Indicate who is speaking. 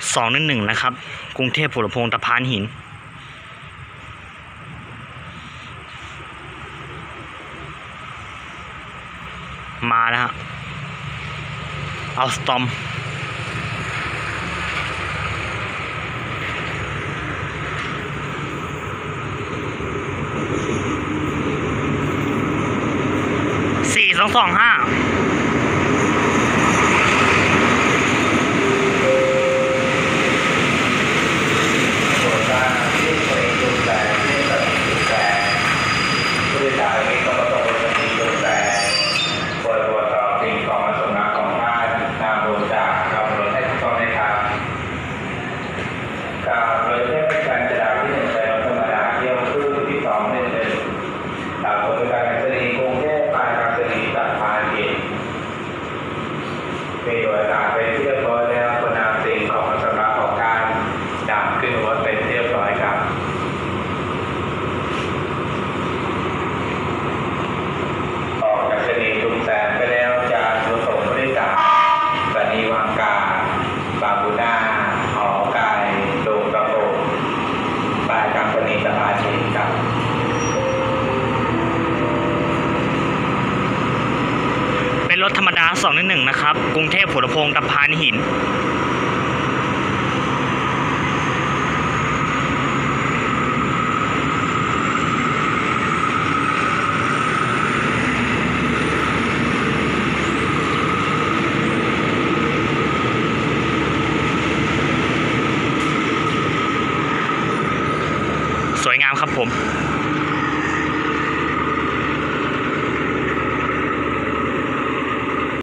Speaker 1: 211นะครับกรุงเทพหัวลำโพงตะพานหินมาแล้วฮะเอาสตอม4225
Speaker 2: มีโดยการเป็นที่เรียบร้อยแล้วคนนำสิ่งของสำหรับของการดับขึ้นรถเป็นที่เรียบร้อยครับออกจากสถานีชุมแสงไปแล้วจะรถส่งผู้โดยสารสถานีวังกาบางบุนาหอไก่ดงกระโปงปลายกลางสถานีสะพานหินครับ
Speaker 1: เป็นรถธรรมดา211นะครับกรุงเทพหัวลำโพงตะพานหินสวยงามครับผม